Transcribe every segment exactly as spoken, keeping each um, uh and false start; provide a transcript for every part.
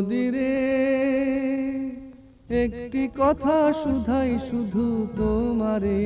যদি রে একটি কথা শুধাই শুধু তোমারে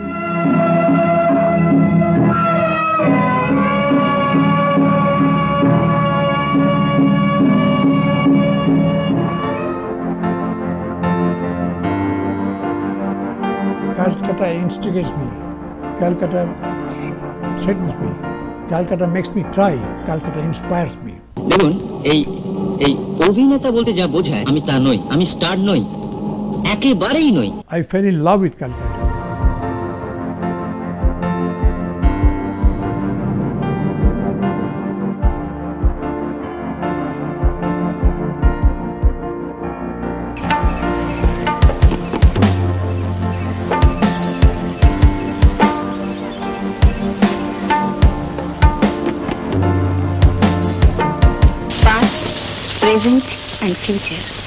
Calcutta instigates me. Calcutta threatens me. Calcutta makes me cry. Calcutta inspires me. দেখুন এই এই অভিনেতা বলতে যা বোঝায় আমি তা নই, আমি স্টার নই, একেবারেই নই। I fell in love with Calcutta. Present and future.